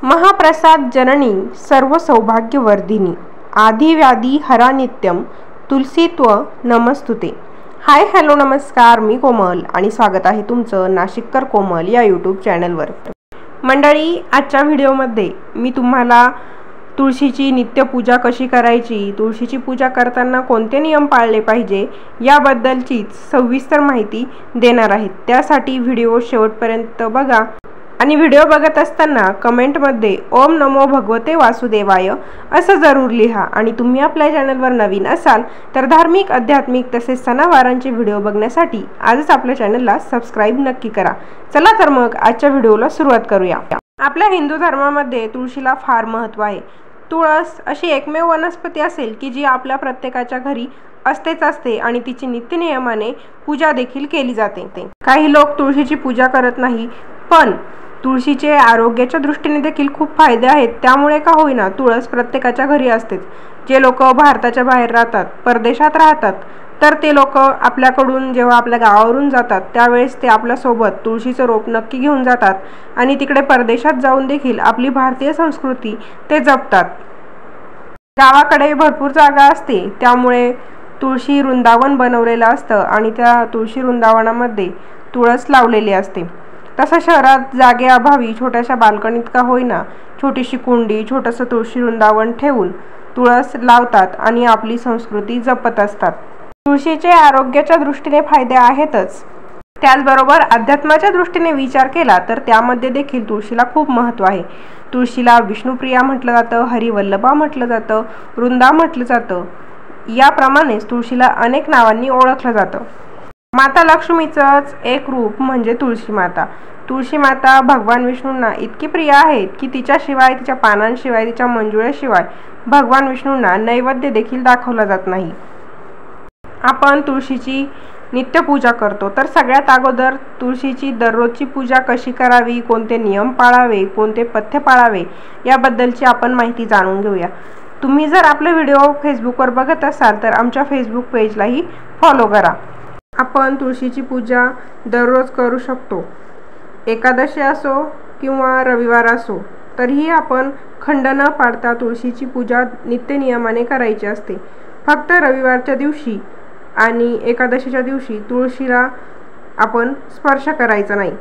महाप्रसाद जननी सर्व सौभाग्यवर्धिनी आदिव्याधी हरा नित्यम तुलसीत्व नमस्तुते। हाय हॅलो नमस्कार, मी कोमल आणि स्वागत आहे तुमचं नाशिककर कोमल या यूट्यूब चॅनलवर। मंडळी, आजच्या व्हिडिओमध्ये मी तुम्हाला तुळशीची नित्यपूजा कशी करायची, तुळशीची पूजा करताना कोणते नियम पाळले पाहिजे याबद्दलचीच सविस्तर माहिती देणार आहे। त्यासाठी व्हिडिओ शेवटपर्यंत बघा आणि व्हिडिओ बघत असताना कमेंटमध्ये ओम नमो भगवते वासुदेवाय असं जरूर लिहा। आणि तुम्ही आपल्या चॅनलवर नवीन असाल तर धार्मिक, आध्यात्मिक तसेच सणावारांचे व्हिडिओ बघण्यासाठी आजच आपल्या चॅनलला सबस्क्राईब नक्की करा। चला तर मग आजच्या व्हिडिओला सुरुवात करूया। आपल्या हिंदू धर्मामध्ये तुळशीला फार महत्त्व आहे। तुळस अशी एकमेव वनस्पती असेल की जी आपल्या प्रत्येकाच्या घरी असतेच असते आणि तिची नित्यनियमाने पूजा देखील केली जाते। काही लोक तुळशीची पूजा करत नाही, पण तुळशीचे आरोग्याच्या दृष्टीने देखील खूप फायदे आहेत। त्यामुळे का होईना तुळस प्रत्येकाच्या घरी असतेच। जे लोक भारताच्या बाहेर राहतात, परदेशात राहतात, तर ते लोक आपल्याकडून जेव्हा आपल्या गावावरून जातात त्यावेळेस ते आपल्यासोबत तुळशीचं रोप नक्की घेऊन जातात आणि तिकडे परदेशात जाऊन देखील आपली भारतीय संस्कृती ते जपतात। गावाकडे भरपूर जागा असते, त्यामुळे तुळशी वृंदावन बनवलेलं असतं आणि त्या तुळशी वृंदावनामध्ये तुळस लावलेली असते। तसं शहरात जागेअभावी छोट्याशा बाल्कनीत का होईना छोटीशी कुंडी, छोटंसं तुळशी वृंदावन ठेवून तुळस लावतात आणि आपली संस्कृती जपत असतात। तुळशीचे आरोग्याच्या दृष्टीने फायदे आहेतच, त्याचबरोबर अध्यात्माच्या दृष्टीने विचार केला तर त्यामध्ये देखील तुळशीला खूप महत्त्व आहे। तुळशीला विष्णुप्रिया म्हटलं जातं, हरिवल्लभा म्हटलं जातं, वृंदा म्हटलं जातं। याप्रमाणेच तुळशीला अनेक नावांनी ओळखलं जातं। माता लक्ष्मीचंच एक रूप म्हणजे तुळशी माता। तुळशी माता भगवान विष्णूंना इतकी प्रिय आहेत की तिच्याशिवाय, तिच्या पानांशिवाय, तिच्या मंजुळ्याशिवाय भगवान विष्णूंना नैवेद्य देखील दाखवला जात नाही। आपण तुळशीची नित्यपूजा करतो, तर सगळ्यात अगोदर तुळशीची दररोजची पूजा कशी करावी, कोणते नियम पाळावे, कोणते पथ्य पाळावे याबद्दलची आपण माहिती जाणून घेऊया। तुम्ही जर आपले व्हिडिओ फेसबुकवर बघत असाल तर आमच्या फेसबुक पेजलाही फॉलो करा। आपण तुळशीची पूजा दररोज करू शकतो, एकादशी असो किंवा रविवार असो, तरीही आपण खंड न पाळता तुळशीची पूजा नित्यनियमाने करायची असते। फक्त रविवारच्या दिवशी आणि एकादशीच्या दिवशी तुळशीला आपण स्पर्श करायचा नाही।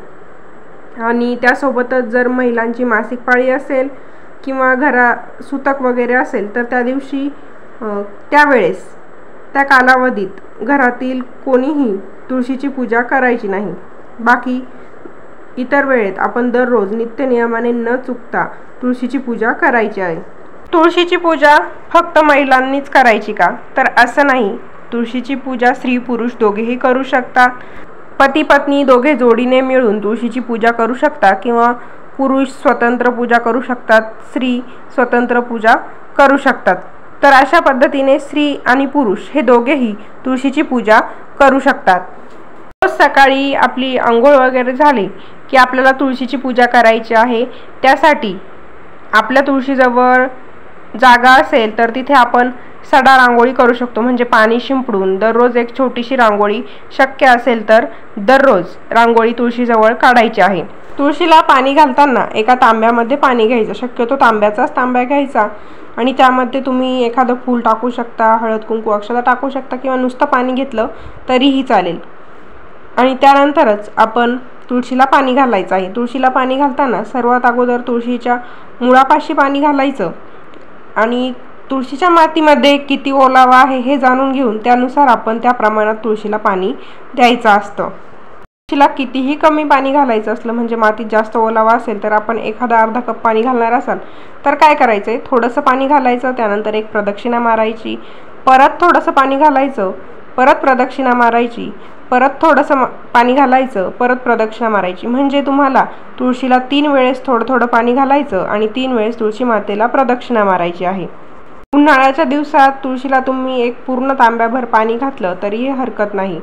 आणि त्यासोबतच जर महिलांची मासिक पाळी असेल किंवा सुतक वगैरे असेल तर त्या दिवशी त्यावेळेस त्या कालावधीत घरातील कोणीही तुळशीची पूजा करायची नाही। बाकी इतर वेळेत आपण दररोज नित्यनियमाने न चुकता तुळशीची पूजा करायची आहे। तुळशीची पूजा फक्त महिलांनीच करायची का, तर असं नाही। तुळशीची पूजा स्त्री पुरुष दोघेही करू शकतात। पती पत्नी दोघे जोडीने मिळून तुळशीची पूजा करू शकतात किंवा पुरुष स्वतंत्र पूजा करू शकतात, स्त्री स्वतंत्र पूजा करू शकतात। तर अशा पद्धतीने स्त्री आणि पुरुष हे दोघेही तुळशीची पूजा करू शकतात। रोज सकाळी आपली आंघोळ वगैरे झाली की आपल्याला तुळशीची पूजा करायची आहे। त्यासाठी आपल्या तुळशीजवळ जागा असेल तर तिथे आपण सडा रांगोळी करू शकतो, म्हणजे पाणी शिंपडून दररोज एक छोटीशी रांगोळी, शक्य असेल तर दररोज रांगोळी तुळशीजवळ काढायची आहे। तुळशीला पाणी घालताना एका तांब्यामध्ये पाणी घ्यायचं, शक्यतो तांब्याचाच तांब्या घ्यायचा आणि त्यामध्ये तुम्ही एखादं फूल टाकू शकता, हळद कुंकू अक्षता टाकू शकता किंवा नुसतं पाणी घेतलं तरीही चालेल। आणि त्यानंतरच आपण तुळशीला पाणी घालायचं आहे। तुळशीला पाणी घालताना सर्वात अगोदर तुळशीच्या मुळापाशी पाणी घालायचं आणि तुळशीच्या मातीमध्ये किती ओलावा आहे हे जाणून घेऊन त्यानुसार आपण त्या प्रमाणात तुळशीला पाणी द्यायचं असतं। तुळशीला कितीही कमी पाणी घालायचं असलं, म्हणजे मातीत जास्त ओलावा असेल तर आपण अर्धा कप पाणी घालणार असाल तर काय करायचं आहे, थोडंसं पाणी घालायचं, त्यानंतर एक प्रदक्षिणा मारायची, परत थोडंसं पाणी घालायचं, परत प्रदक्षिणा मारायची, परत थोडंसं पाणी घालायचं, परत प्रदक्षिणा मारायची। म्हणजे तुम्हाला तुळशीला 3 वेळेस थोडं थोडं पाणी घालायचं आणि 3 वेळेस तुळशी मातेला प्रदक्षिणा मारायची आहे। उन्हाळ्याच्या दिवसात तुळशीला तुम्ही एक पूर्ण तांब्याभर पाणी घातलं तरीही हरकत नाही।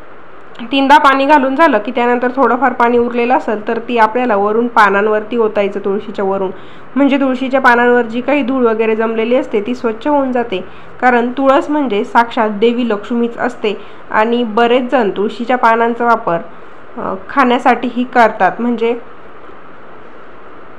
3दा पाणी घालून झालं की त्यानंतर थोडंफार पाणी उरलेलं असेल तर ती आपल्याला वरून पानांवरती ओतायचं, तुळशीच्या वरून, म्हणजे तुळशीच्या पानांवर जी काही धूळ वगैरे जमलेली असते ती स्वच्छ होऊन जाते। कारण तुळस म्हणजे साक्षात देवी लक्ष्मीच असते आणि बरेच जण तुळशीच्या पानांचा वापर खाण्यासाठीही करतात, म्हणजे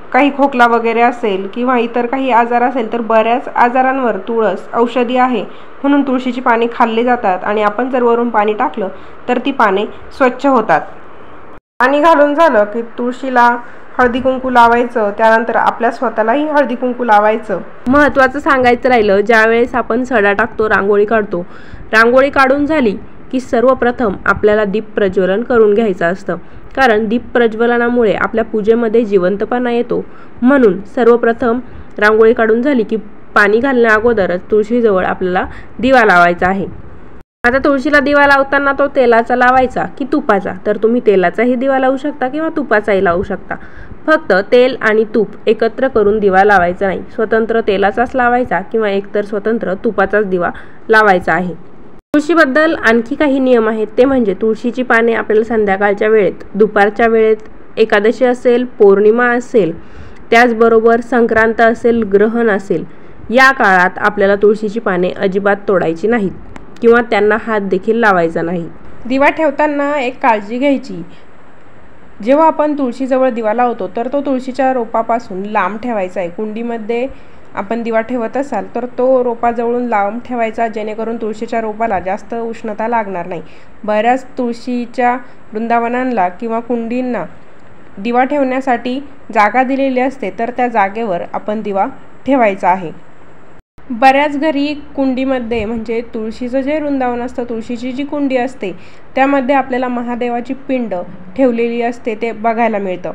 काही खोकला वगैरे असेल किंवा इतर काही आजार असेल तर बऱ्याच आजारांवर तुळस औषधी आहे, म्हणून तुळशीची पाने खाल्ली जातात आणि आपण जर वरून पाणी टाकलं तर ती पाने स्वच्छ होतात. पाणी घालून झालं की तुळशीला हळदी कुंकू लावायचं, त्यानंतर आपल्या स्वतःलाही हळदी कुंकू लावायचं. महत्त्वाचं सांगायचं राहिलं, ज्यावेळेस आपण सडा टाकतो, रांगोळी काढतो, रांगोळी काढून झाली की सर्वप्रथम आपल्याला दीप प्रज्वलन करून घ्यायचं असतं, कारण दीप प्रज्वलनामुळे आपल्या पूजेमध्ये जिवंतपणा येतो. म्हणून सर्वप्रथम रांगोळी काढून झाली की पाणी घालण्या अगोदरच तुळशीजवळ आपल्याला दिवा लावायचा आहे. आता तुळशीला दिवा लावताना तो तेलाचा लावायचा की तुपाचा, तर तुम्ही तेलाचाही दिवा लावू शकता किंवा तुपाचाही लावू शकता. फक्त तेल आणि तूप एकत्र करून दिवा लावायचा नाही, स्वतंत्र तेलाचाच लावायचा किंवा एकतर स्वतंत्र तुपाचाच दिवा लावायचा आहे. तुळशीबद्दल आणखी काही नियम आहेत, ते म्हणजे तुळशीची पाने आपल्याला संध्याकाळच्या वेळेत, दुपारच्या वेळेत, एकादशी असेल, पौर्णिमा असेल, त्याचबरोबर संक्रांत असेल, ग्रहण असेल, या काळात आपल्याला तुळशीची पाने अजिबात तोडायची नाहीत किंवा त्यांना हात देखील लावायचा नाही. दिवा ठेवताना एक काळजी घ्यायची, जेव्हा आपण तुळशीजवळ दिवा लावतो तर तो तुळशीच्या रोपापासून लांब ठेवायचा आहे. कुंडीमध्ये आपण दिवा ठेवत असाल तर तो रोपाजवळून लांब ठेवायचा, जेणेकरून तुळशीच्या रोपाला जास्त उष्णता लागणार नाही. बऱ्याच तुळशीच्या वृंदावनांना किंवा कुंडींना दिवा ठेवण्यासाठी जागा दिलेली असते, तर त्या जागेवर आपण दिवा ठेवायचा आहे. बऱ्याच घरी कुंडीमध्ये, म्हणजे तुळशीचं जे वृंदावन असतं, तुळशीची जी कुंडी असते त्यामध्ये आपल्याला महादेवाची पिंड ठेवलेली असते, ते बघायला मिळतं.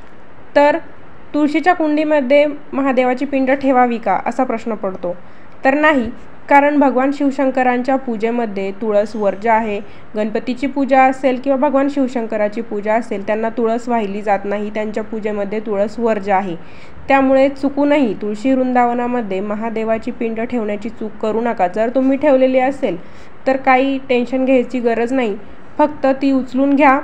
तर तुळशीच्या कुंडीमध्ये महादेवाची पिंड ठेवावी का असा प्रश्न पडतो. तर नाही, कारण भगवान शिवशंकरांच्या पूजेमध्ये तुळस वर्ज्य आहे. गणपतीची पूजा असेल किंवा भगवान शिवशंकराची पूजा असेल, त्यांना तुळस वाहिली जात नाही, त्यांच्या पूजेमध्ये तुळस वर्ज्य आहे. त्यामुळे चुकूनही तुळशी वृंदावनामध्ये महादेवाची पिंड ठेवण्याची चूक करू नका. जर तुम्ही ठेवलेली असेल तर काही टेन्शन घ्यायची गरज नाही, फक्त ती उचलून घ्या.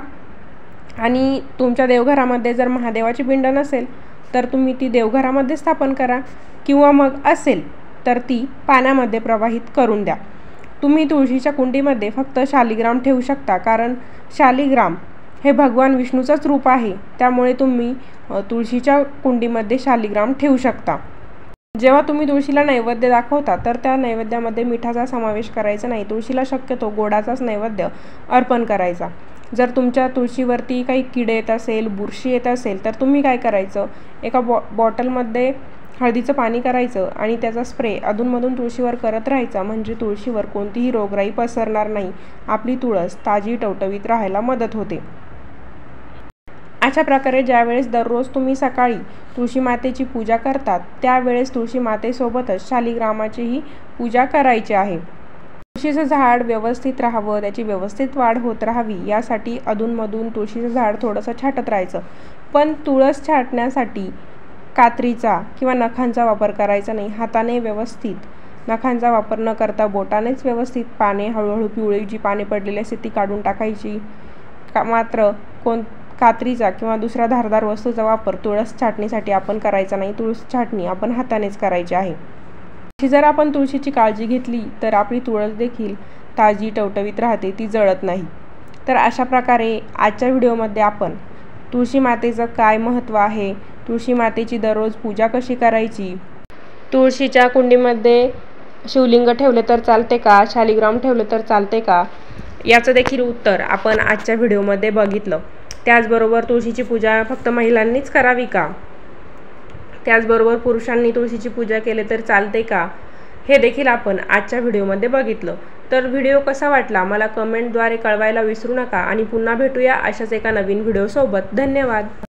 आणि तुमच्या देवघरामध्ये जर महादेवाची पिंड नसेल तर तुम्ही ती देवघरामध्ये स्थापन करा, किंवा मग असेल तर ती पाण्यामध्ये प्रवाहित करून द्या. तुम्ही तुळशीच्या कुंडीमध्ये फक्त शालिग्राम ठेवू शकता, कारण शालिग्राम हे भगवान विष्णूचंच रूप आहे. त्यामुळे तुम्ही तुळशीच्या कुंडीमध्ये शालिग्राम ठेवू शकता. जेव्हा तुम्ही तुळशीला नैवेद्य दाखवता तर त्या नैवेद्यामध्ये मिठाचा समावेश करायचा नाही. तुळशीला शक्यतो गोडाचाच नैवेद्य अर्पण करायचा. जर तुमच्या तुळशीवरती काही किडे येत असेल, बुरशी येत असेल, तर तुम्ही काय करायचं, एका बॉटलमध्ये हळदीचं पाणी करायचं आणि त्याचा स्प्रे अधूनमधून तुळशीवर करत राहायचा, म्हणजे तुळशीवर कोणतीही रोगराई पसरणार नाही. आपली तुळस ताजी टवटवीत राहायला मदत होते. अशा प्रकारे ज्यावेळेस दररोज तुम्ही सकाळी तुळशी मातेची पूजा करतात, त्यावेळेस तुळशी मातेसोबतच शालिग्रामाचीही पूजा करायची आहे. तुळशीचं झाड व्यवस्थित राहावं, त्याची व्यवस्थित वाढ होत राहावी, यासाठी अधूनमधून तुळशीचं झाड थोडंसं छाटत राहायचं. पण तुळस छाटण्यासाठी कात्रीचा किंवा नखांचा वापर करायचा नाही. हाताने व्यवस्थित, नखांचा वापर न करता बोटानेच व्यवस्थित पाने, हळूहळू पिवळी जी पाने पडलेली असते ती काढून टाकायची. मात्र कात्रीचा किंवा दुसऱ्या धारदार वस्तूचा वापर तुळस छाटणीसाठी आपण करायचा नाही. तुळस छाटणी आपण हातानेच करायची आहे. जर आपण तुळशीची काळजी घेतली तर आपली तुळस देखील ताजी टवटवीत राहते, ती जळत नाही. तर अशा प्रकारे आजच्या व्हिडिओमध्ये आपण तुळशी मातेचं काय महत्त्व आहे, तुळशी मातेची दररोज पूजा कशी करायची, तुळशीच्या कुंडीमध्ये शिवलिंग ठेवले तर चालते का, शालिग्राम ठेवले तर चालते का, याचं देखील उत्तर आपण आजच्या व्हिडिओमध्ये बघितलं. त्याचबरोबर तुळशीची पूजा फक्त महिलांनीच करावी का, त्याचबरोबर पुरुषांनी तुळशीची पूजा केली तर चालते का, हे देखील आपण आजच्या व्हिडिओमध्ये बघितलं. तर व्हिडिओ कसा वाटला मला कमेंटद्वारे कळवायला विसरू नका आणि पुन्हा भेटूया अशाच एका नवीन व्हिडिओसोबत. धन्यवाद.